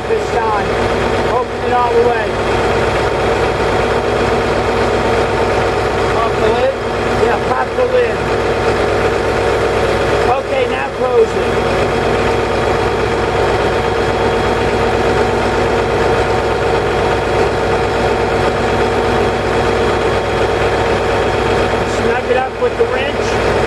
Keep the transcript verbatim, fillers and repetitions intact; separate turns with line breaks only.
this time. Open it all the way. Pop the lid? Yeah, pop the lid. Okay, now close it. Snug it up with the wrench.